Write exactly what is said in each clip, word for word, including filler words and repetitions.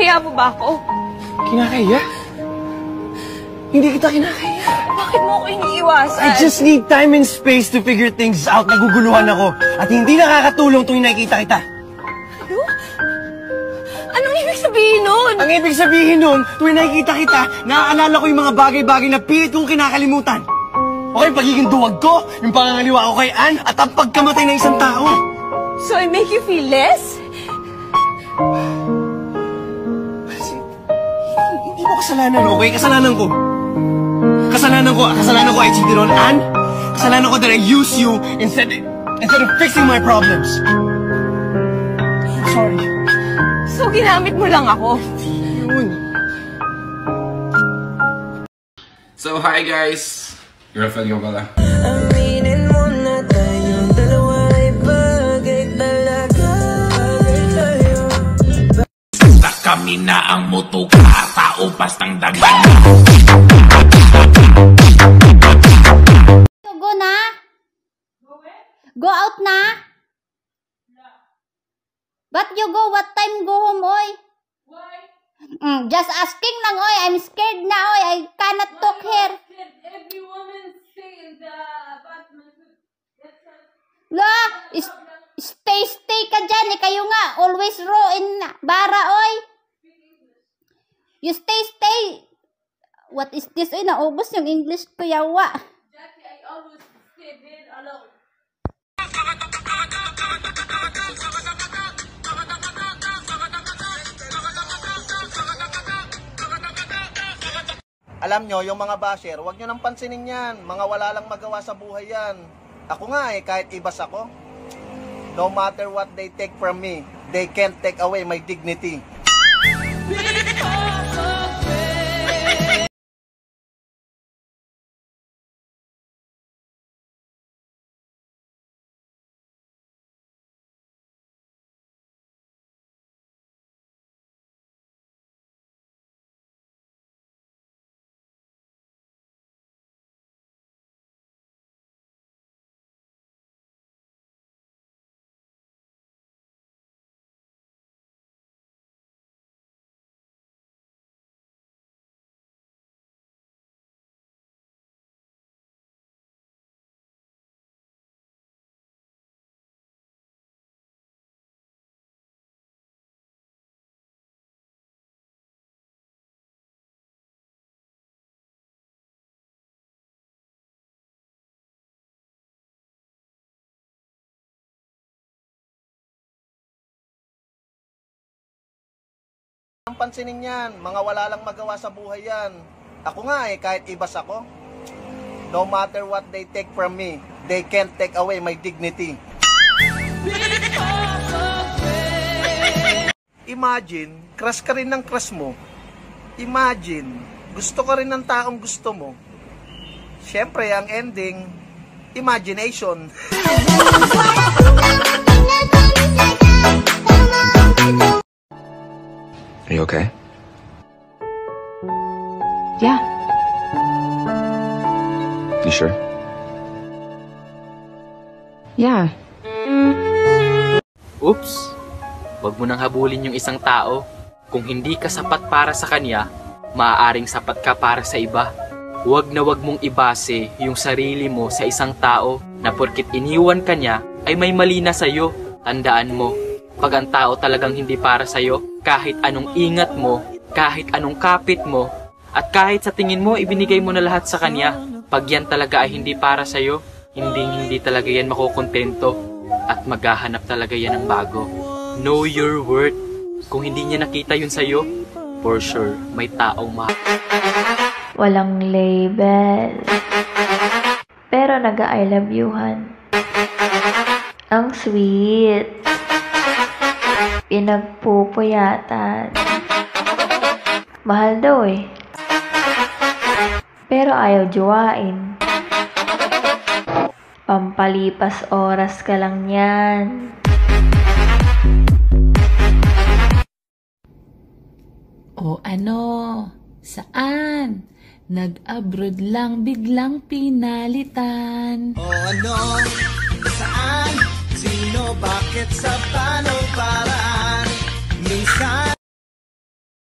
Kinakahiya mo ba ako? Kinakahiya? Hindi kita kinakahiya. Bakit mo ako iniiwasan? I just need time and space to figure things out. Naguguluhan ako. At hindi nakakatulong tuwing nakikita kita. Ano? Anong ibig sabihin nun? Ang ibig sabihin nun, tuwing nakikita kita, naaalala ko yung mga bagay-bagay na pilit kong kinakalimutan. Okay, pagiging duwag ko, yung pangangaliwa ko kay Ann, at ang pagkamatay ng isang tao. So I make you feel less? Hindi mo kasalanan, okay? Kasalanan ko. Kasalanan ko, kasalanan ko I cheated on Ann. Kasalanan ko that I used you instead, instead of fixing my problems. I'm sorry. So ginamit mo lang ako? Yun. So, hi guys! Girlfriend ko pala. Aminin mo na tayong dalawa ay bagay talaga. Basta kami na ang mutuka, tao pastang dagan. Go na? Go out na? But you go, what time go home, oy? Why? Mm, just asking lang, oy. I'm scared na, oy. I cannot Why talk you here. are scared? Every woman stay in the apartment. That's a... La, is, stay, stay ka dyan. Eh, kayo nga, always raw in bara, oy. You stay, stay. What is this? Oy, naubos yung English ko, yawa. Jackie, I always stay there alone. Alam nyo, yung mga basher, huwag nyo nang pansinin yan. Mga wala lang magawa sa buhay yan. Ako nga eh, kahit ibas ako, no matter what they take from me, they can't take away my dignity. Ang pansinin yan, mga wala lang magawa sa buhay yan. Ako nga eh, kahit ibas ako, no matter what they take from me, they can't take away my dignity. Imagine, crush ka rin ng crush mo. Imagine, gusto ka rin ng taong gusto mo. Siyempre, ang ending, imagination. Are you okay? Yeah. You sure? Yeah. Oops! Huwag mo nang habulin yung isang tao. Kung hindi ka sapat para sa kanya, maaaring sapat ka para sa iba. Huwag na huwag mong ibase yung sarili mo sa isang tao na porkit iniwan ka niya ay may mali na sa'yo. Tandaan mo, pag ang tao talagang hindi para sa'yo, kahit anong ingat mo, kahit anong kapit mo, at kahit sa tingin mo ibinigay mo na lahat sa kanya, pag yan talaga ay hindi para sa'yo, hindi hindi talaga yan makukontento at maghahanap talaga yan ng bago. Know your worth. Kung hindi niya nakita yun sa'yo, for sure, may taong mahal. Walang label. Pero naga-I love youhan. Ang sweet. Pinagpupuyatan. Mahal daw eh. Pero ayaw jowain. Pampalipas oras ka lang yan. O ano? Saan? Nag-abroad lang biglang pinalitan. O ano? Saan? Sino? Bakit? Sa paano? Paraan? Minsan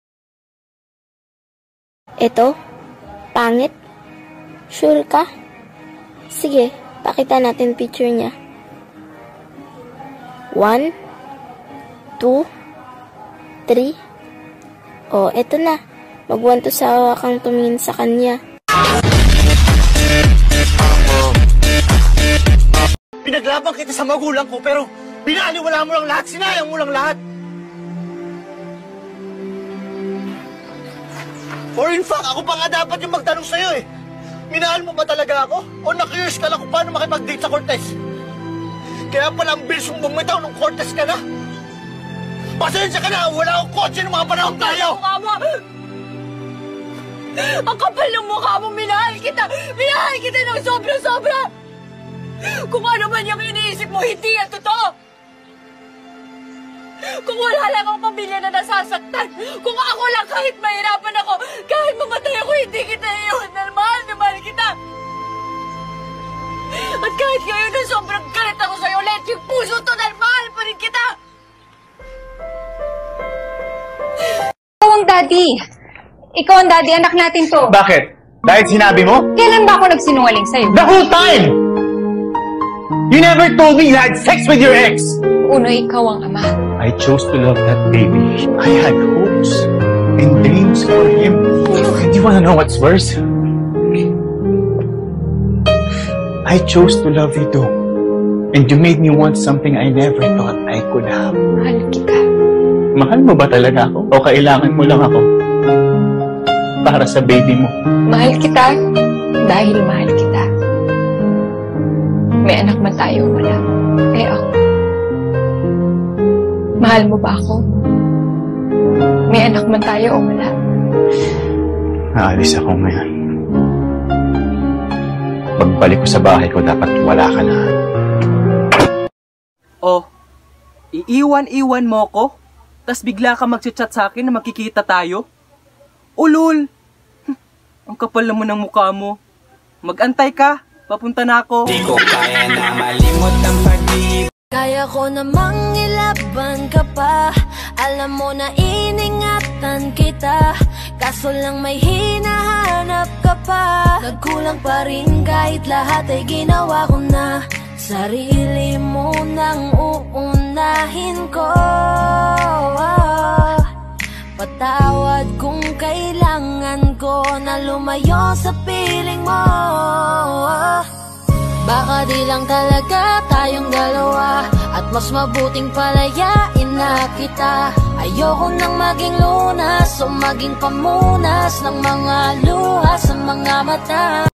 Ito? Pangit? Sure ka? Sige, pakita natin picture niya. One, two, three. Oh, eto na. Mag-one to sawa kang tumingin sa kanya. Pinaglaban kita sa magulang ko, pero binaliwala mo lang lahat, sinayang mo lang lahat. Or in fact, ako pa nga dapat yung magtanong sa'yo eh. Minahal mo ba talaga ako? O na-curious ka lang kung paano makipag-date sa Cortez? Kaya pala ang bilis mong bumitaw nung Cortez ka na. Pasensya ka na, wala akong kotse ng mga panahon tayo! Mukha mo! Ang kapal ng mukha mo, minahal kita! Minahal kita ng sobra-sobra! Kung ano man yung iniisip mo, hindi yan totoo! Kung wala lang akong pamilya na nasasaktan, kung ako lang kahit mahirapan ako, kahit mamatay ako, hindi kita iyon. Mahal na mahal kita! At kahit ngayon na sobrang galit ako sa'yo, let yung puso to, dahil mahal pa rin kita! Ikaw ang daddy. Ikaw ang daddy, anak natin to. Bakit? Dahil sinabi mo? Kailan ba ako nagsinungaling sa'yo? The whole time! You never told me you had sex with your ex! Uno, ikaw ang ama. I chose to love that baby. I had hopes and dreams for him. And you wanna know what's worse? I chose to love you too. And you made me want something I never thought I could have. Mahal kita. Mahal mo ba talaga ako? O kailangan mo lang ako? Para sa baby mo. Mahal kita dahil mahal kita. May anak man tayo o wala. Eh ako. Mahal mo ba ako? May anak man tayo o wala. Naalis ako ngayon. Pagbalik ko sa bahay ko, dapat wala ka na. Oh, iiwan-iwan mo ko? Tas bigla ka mag-chat sa akin na makikita tayo? Ulul! Ang kapal naman ng mukha mo. Mag-antay ka, papunta na ako. Di ko kaya na malimot ang pag-ibig. Kaya ko namang ilaban ka pa. Alam mo na iningatan kita, kaso lang may hinahanap ka pa. Nagkulang pa rin kahit lahat ay ginawa ko na. Sarili mo nang uunahin ko. Patawad kung kailangan ko na lumayo sa piling mo. Baka di lang talaga tayong dalawa, at mas mabuting palayain na kita. Ayoko nang maging lunas o maging pamunas ng mga luha sa mga mata.